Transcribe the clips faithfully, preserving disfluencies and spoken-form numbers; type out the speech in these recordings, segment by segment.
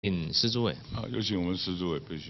请施主委。 好，有请我们施主委备询。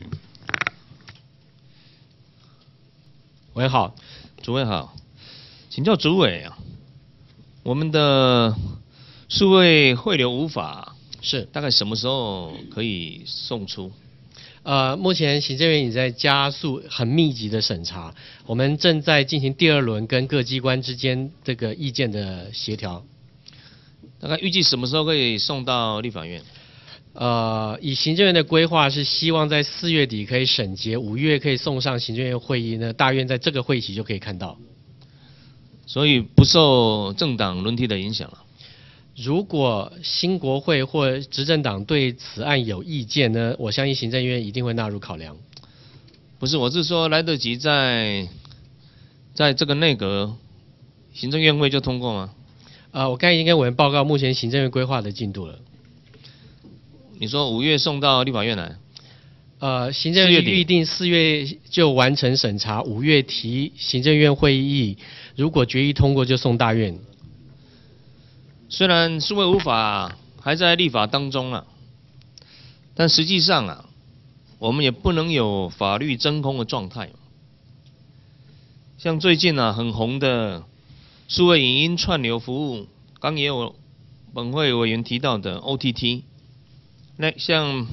喂，好，主委好，请教主委啊，我们的数位汇流无法是大概什么时候可以送出？ 呃，目前行政院也在加速很密集的审查，我们正在进行第二轮跟各机关之间这个意见的协调。 大概预计什么时候可以送到立法院？ 呃，以行政院的规划是希望在四月底可以审结，五月可以送上行政院会议呢，大院在这个会期就可以看到。 所以不受政党轮替的影响了。 如果新国会或执政党对此案有意见呢，我相信行政院一定会纳入考量。 不是，我是说来得及在在这个内阁行政院会就通过吗？ 呃，我刚才已经跟委员报告目前行政院规划的进度了。 你说五月送到立法院来？ 呃，行政院预定四月就完成审查，五月提行政院会议，如果决议通过就送大院。 虽然数位无法还在立法当中啊，但实际上啊，我们也不能有法律真空的状态。像最近啊很红的数位影音串流服务，刚也有本会委员提到的 O T T， 那像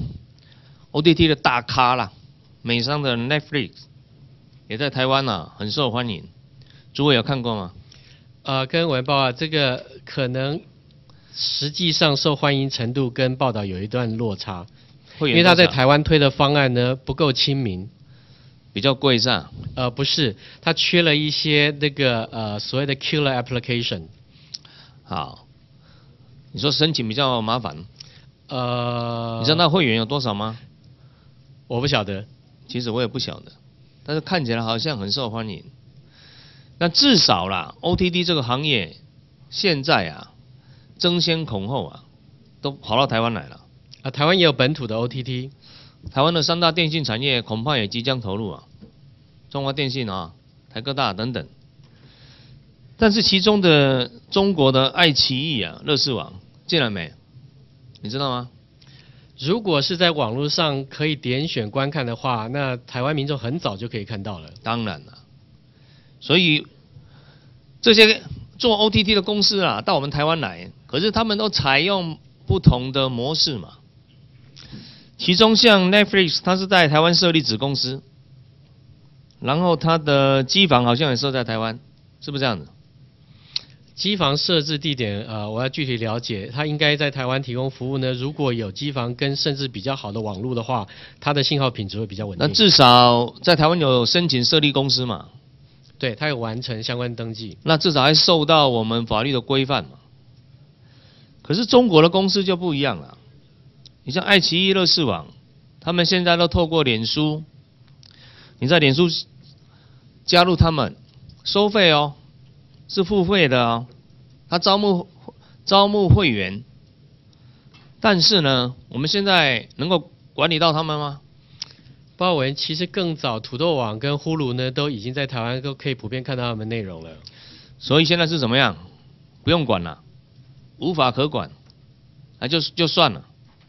O T T 的大咖啦，美商的 Netflix 也在台湾啊很受欢迎，诸位有看过吗？ 呃，跟委员报告，这个可能实际上受欢迎程度跟报道有一段落差，因为他在台湾推的方案呢不够亲民， 比较贵是吧？ 呃，不是，他缺了一些那个呃所谓的 killer application。 好，你说申请比较麻烦， 呃， 你知道那会员有多少吗？ 我不晓得， 其实我也不晓得，但是看起来好像很受欢迎。那至少啦 ，O T T 这个行业现在啊，争先恐后啊，都跑到台湾来了。 啊，台湾也有本土的 O T T， 台湾的三大电信产业恐怕也即将投入啊，中华电信啊、台科大等等。但是其中的中国的爱奇艺啊、乐视网进来没？你知道吗？ 如果是在网络上可以点选观看的话，那台湾民众很早就可以看到了。 当然了。所以这些做 O T T 的公司啊，到我们台湾来，可是他们都采用不同的模式嘛。其中像 Netflix， 它是在台湾设立子公司，然后它的机房好像也设在台湾，是不是这样子？ 机房设置地点，呃，我要具体了解，它应该在台湾提供服务呢。如果有机房跟甚至比较好的网络的话，它的信号品质会比较稳定。 那至少在台湾有申请设立公司嘛？ 对，他有完成相关登记， 那至少还受到我们法律的规范嘛。可是中国的公司就不一样了，你像爱奇艺、乐视网，他们现在都透过脸书，你在脸书加入他们，收费哦，是付费的哦，他招募招募会员，但是呢，我们现在能够管理到他们吗？ 报告委员，其实更早，土豆网跟呼噜呢都已经在台湾都可以普遍看到他们内容了。 所以现在是怎么样？不用管了，无法可管，那就就算了。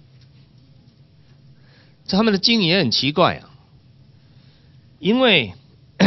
这他们的经营也很奇怪啊，因为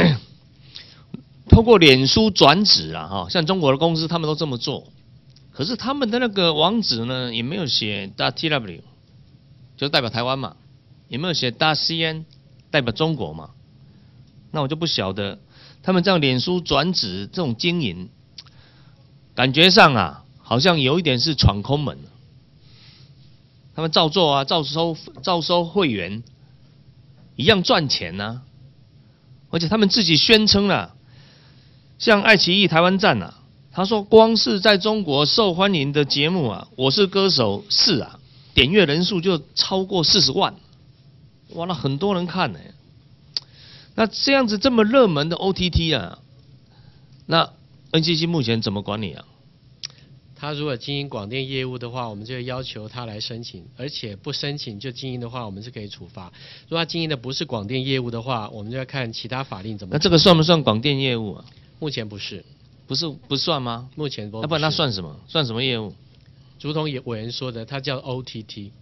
透过脸书转址啊，哈，像中国的公司他们都这么做，可是他们的那个网址呢也没有写 .tw， 就代表台湾嘛。有没有写 .cn 代表中国嘛？那我就不晓得他们这样脸书转址这种经营，感觉上啊，好像有一点是闯空门。他们照做啊，照收照收会员，一样赚钱啊。而且他们自己宣称了，像爱奇艺台湾站啊，他说光是在中国受欢迎的节目啊，《我是歌手四》啊，点阅人数就超过四十万。哇，那很多人看呢。那这样子这么热门的 O T T 啊，那 N C C 目前怎么管理啊？ 他如果经营广电业务的话，我们就要求他来申请，而且不申请就经营的话，我们是可以处罚。如果他经营的不是广电业务的话，我们就要看其他法令怎么。 那这个算不算广电业务啊？ 目前不是， 不是不算吗？ 目前不。 要不然那算什么？算什么业务？ 如同委员说的，它叫 O T T。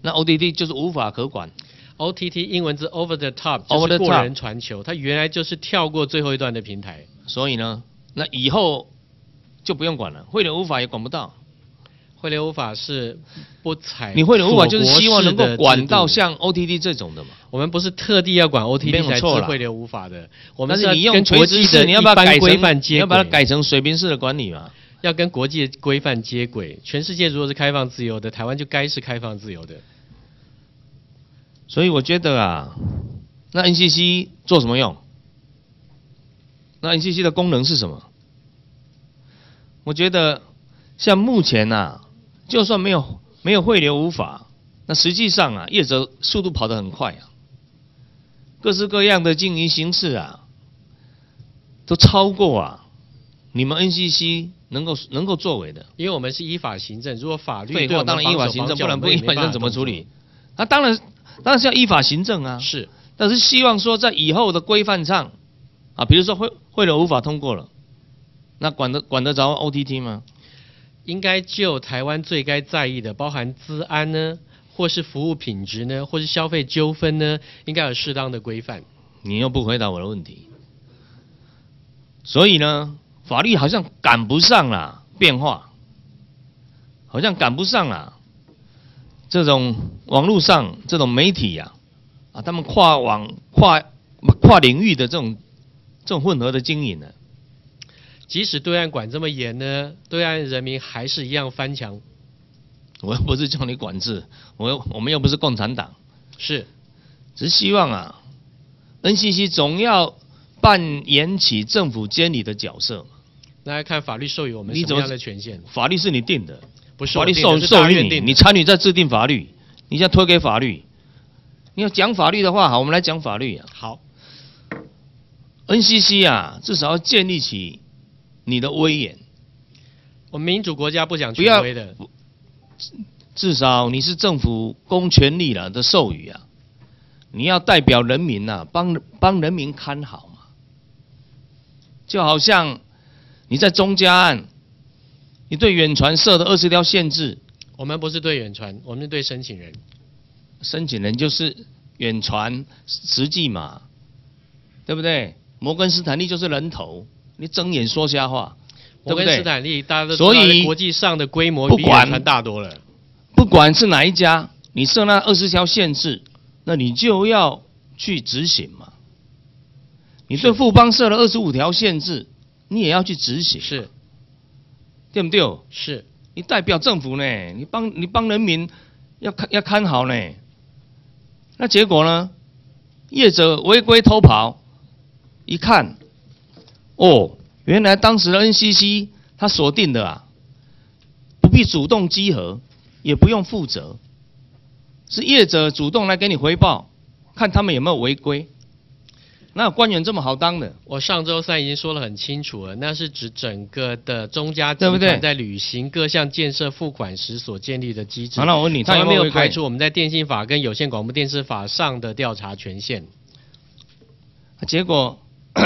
那 O T T 就是无法可管。 O T T 英文字 over the top， over 就 the 是 top 过人传球，它原来就是跳过最后一段的平台。 所以呢，那以后就不用管了，汇流无法也管不到。 汇流无法是不采， 你汇流无法就是希望能够管到像像 O T T 这种的嘛。 我们不是特地要管 O T T 才是没有错啦汇流无法的，我们但是你用跟垂国际的直式，你要不要一般改规范接成你要把它轨， 改成水平式的管理嘛？ 要跟国际的规范接轨。全世界如果是开放自由的，台湾就该是开放自由的。 所以我觉得啊，那 N C C 做什么用？那 N C C 的功能是什么？我觉得像目前啊，就算没有没有汇流无法，那实际上啊，业者速度跑得很快啊，各式各样的经营形式啊，都超过啊你们 N C C 能够能够作为的。 因为我们是依法行政，如果法律废话， 对我们当然依法行政，不然不依法行政怎么处理？那、啊、当然当然是要依法行政啊。 是， 但是希望说在以后的规范上啊，比如说汇汇流无法通过了，那管得管得着 O T T 吗？ 应该就台湾最该在意的，包含资安呢，或是服务品质呢，或是消费纠纷呢，应该有适当的规范。 你又不回答我的问题，所以呢，法律好像赶不上啦变化，好像赶不上啦这种网络上这种媒体呀、啊，啊，他们跨网跨跨领域的这种这种混合的经营呢、啊。 即使对岸管这么严呢，对岸人民还是一样翻墙。 我又不是叫你管制，我又我们又不是共产党， 是， 只是希望啊 ，N C C 总要扮演起政府监理的角色嘛。 那要看法律授予我们你怎么什么样的权限？ 法律是你定的， 不是法律我定的是授授予你， 大院定的你参与在制定法律，你现在推给法律。你要讲法律的话，好，我们来讲法律啊。 好 N C C 啊，至少要建立起你的威严， 我们民主国家不讲不要权威的， 至少你是政府公权力了的授予啊，你要代表人民呐、啊，帮帮人民看好嘛。就好像你在中嘉案，你对远传设的二十条限制， 我们不是对远传，我们是对申请人。 申请人就是远传实际嘛，对不对？摩根斯坦利就是人头，你睁眼说瞎话，对不对？ 摩根斯坦利大家都知所以道，国际上的规模比不管远传大多了。 不管是哪一家，你设那二十条限制，那你就要去执行嘛。你对富邦设了二十五条限制，你也要去执行， 是， 对不对？ 是， 你代表政府呢，你帮你帮人民要看要看好呢。那结果呢？业者违规偷跑，一看，哦，原来当时的 N C C 他锁定的啊，不必主动稽核，也不用负责，是业者主动来给你回报，看他们有没有违规。哪有官员这么好当的？ 我上周三已经说得很清楚了，那是指整个的中嘉集对不对团在履行各项建设付款时所建立的机制。 好，那我问你，他从来没有有没有违规排除我们在电信法跟有线广播电视法上的调查权限。 结果，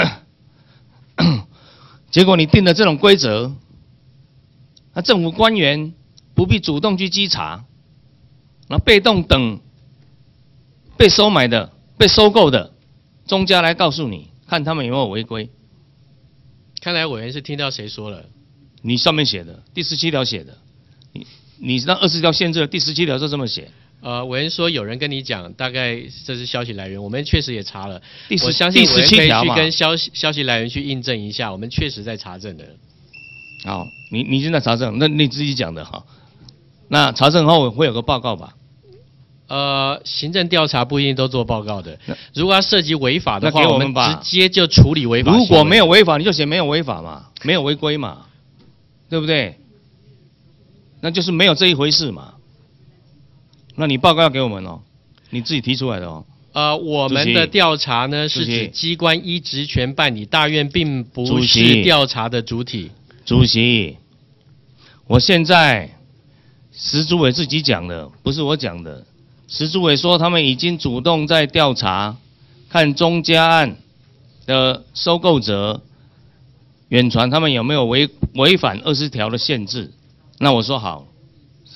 结果你定的这种规则，那政府官员不必主动去稽查，那被动等被收买的、被收购的中嘉来告诉你，看他们有没有违规。 看来委员是听到谁说了？ 你上面写的第十七条写的，你你那二十条限制的第十七条是这么写。 呃，委员说有人跟你讲，大概这是消息来源，我们确实也查了。 第十我相信第委员可以十七条嘛。 去跟消息消息来源去印证一下，我们确实在查证的。 好，你你现在查证，那你自己讲的哈。那查证后会有个报告吧？ 呃，行政调查不一定都做报告的。如果要涉及违法的话， 那给我们我们吧直接就处理违法行为。 如果没有违法，你就写没有违法嘛，没有违规嘛，对不对？那就是没有这一回事嘛。那你报告要给我们哦，你自己提出来的哦。 呃，我们的调查呢是主席指机关依职权办理，大院并不主是席调查的主体。 主席，我现在石主委自己讲的，不是我讲的。石主委说他们已经主动在调查，看中嘉案的收购者远传他们有没有违违反二十条的限制。那我说好，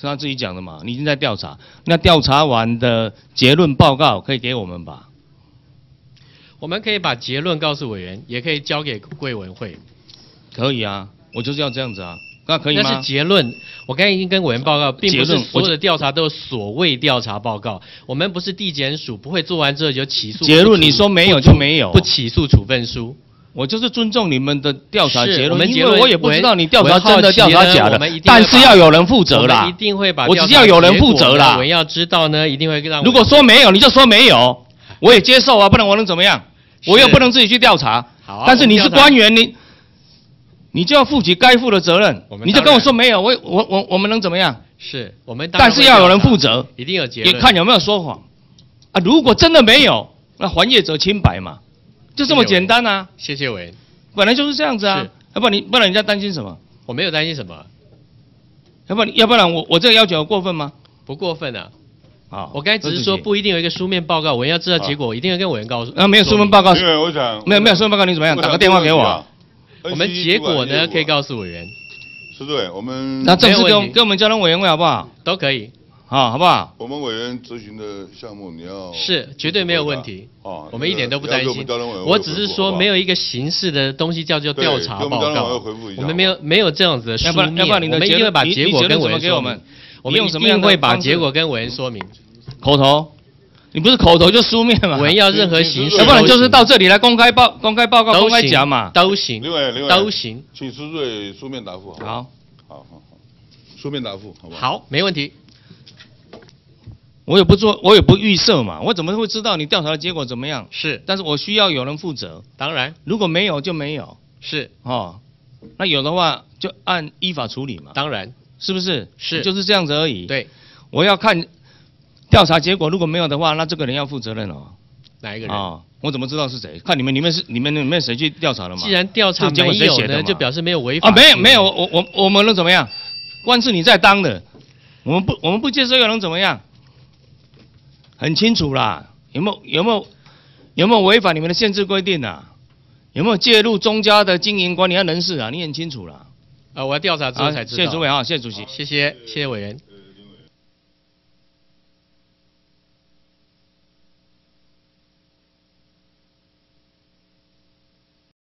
是他自己讲的嘛，你已经在调查，那调查完的结论报告可以给我们吧？ 我们可以把结论告诉委员，也可以交给贵委员会。 可以啊，我就是要这样子啊，那可以吗？ 那是结论，我刚才已经跟委员报告，并不是结论所有的调查都有所谓调查报告，我们不是地检署，不会做完之后就起诉。 结论你说没有就没有， 不起诉处分书。 我就是尊重你们的调查结论， 是我们结因为我也不知道你调查真的我调查假的我们一定会， 但是要有人负责啦。 我们一定会把我只是要有人负责啦。 我们要知道呢，一定会让。 如果说没有，你就说没有，我也接受啊，不然我能怎么样？我又不能自己去调查。 好啊， 但是你是官员，你你就要负起该负的责任。你就跟我说没有，我我我我们能怎么样？ 是我们当然， 但是要有人负责， 一定有结论， 也看有没有说谎啊。如果真的没有，那还业者清白嘛，就这么简单啊。 谢谢委员。 本来就是这样子啊，要不然你不然人家担心什么？ 我没有担心什么， 要不然要不然我我这个要求有过分吗？ 不过分啊。 啊， 我刚才只是说不一定有一个书面报告，委员要知道结果，我一定会跟委员告诉。 那没有书面报告， 因为我想没有没有书面报告，你怎么样？打个电话给我。 我们结果呢可以告诉委员。 是对，我们那正式跟跟我们交通委员会好不好？ 都可以。 好，好不好？ 我们委员执行的项目，你要是绝对没有问题。 哦， 我们一点都不担心。我只是说没有一个形式的东西叫做调查报告。我们没有没有这样子的书面。 要不然你的我们一定会把结果跟委员说明。我们一定会把结果跟委员说明。 口头，你不是口头就书面嘛？ 委员要任何形式， 要不然就是到这里来公开报、公开报告、公开讲嘛， 都行。 另外，另外都行。 请施瑞书面答复。 好， 好，好，好，书面答复，好不好？ 好，没问题。 我也不做，我也不预设嘛，我怎么会知道你调查的结果怎么样？ 是， 但是我需要有人负责。 当然， 如果没有就没有。 是， 哦，那有的话就按依法处理嘛。 当然， 是不是？ 是， 就是这样子而已。 对， 我要看调查结果，如果没有的话，那这个人要负责任哦。 哪一个人？ 哦，我怎么知道是谁？看你们里面是你们里面谁去调查的嘛？ 既然调查没有呢，就表示没有违法。 啊，没有没有，我我我们能怎么样？官是你在当的，我们不我们不接受又能怎么样？很清楚啦，有没有有没有有没有违反你们的限制规定啊？有没有介入中家的经营管理和人事啊？你很清楚啦。 啊，我要调查之后才知道。 谢谢主委啊，谢谢主席， 谢谢谢谢委员。